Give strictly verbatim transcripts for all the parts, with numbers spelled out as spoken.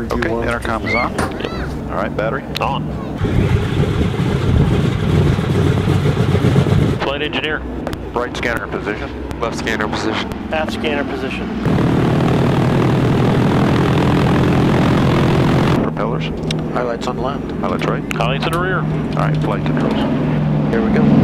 Whatever you Okay, want. intercom is on. Yep. All right, battery. On. Flight engineer. Right scanner position. Left scanner position. Aft scanner position. Propellers. Highlights on left. Highlights right. Highlights in the rear. All right, flight controls. Here we go.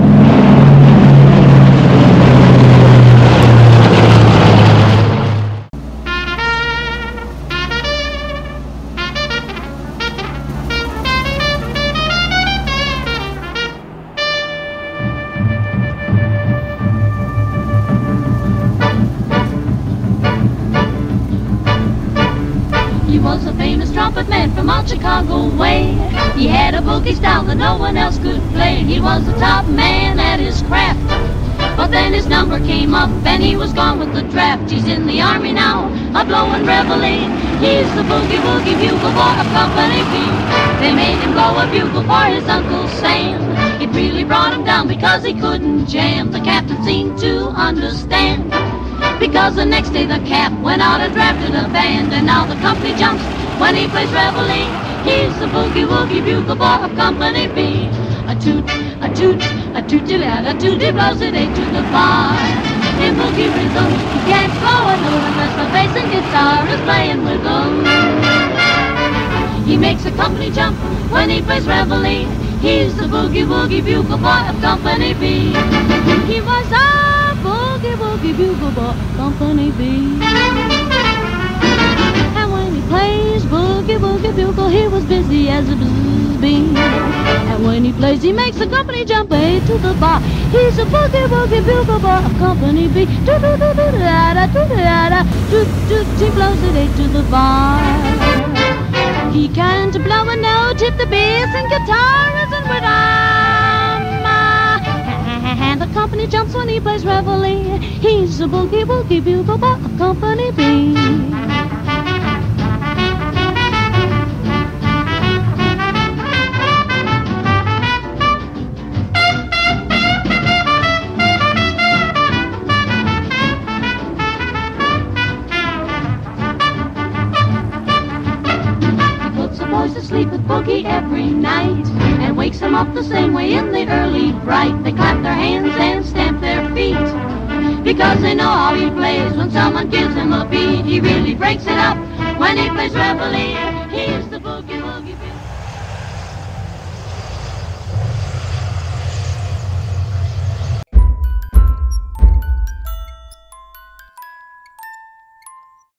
He was a famous trumpet man from out Chicago way. He had a boogie style that no one else could play. He was the top man at his craft. But then his number came up and he was gone with the draft. He's in the army now, a blowing reveille. He's the boogie woogie bugle boy of Company B. They made him blow a bugle for his Uncle Sam. It really brought him down because he couldn't jam. The captain seemed to understand, because the next day the cap went out and drafted a band. And now the company jumps when he plays reveille. He's the boogie woogie bugle boy of Company B. A toot, a toot, a tooty lad, a tooty blows it eight to the bar. In boogie rhythm, you can't blow a note unless the bass and guitar is playing with them. He makes a company jump when he plays reveille. He's the boogie woogie bugle boy of Company B. He was a boogie woogie bugle boy of Company B. And when he plays boogie woogie bugle, he was busy as a blues bee. And when he plays, he makes the company jump eight to the bar. He's a boogie woogie bugle boy of Company B. Do do do do da da do da da do do. He blows it eight to the bar. He can't blow a note if the bass and guitar isn't with him. And the company jumps when he plays reveille. He's a boogie woogie bugle boy of Company B. To sleep with boogie every night and wakes them up the same way in the early bright. They clap their hands and stamp their feet because they know how he plays. When someone gives him a beat, he really breaks it up when he plays reveille.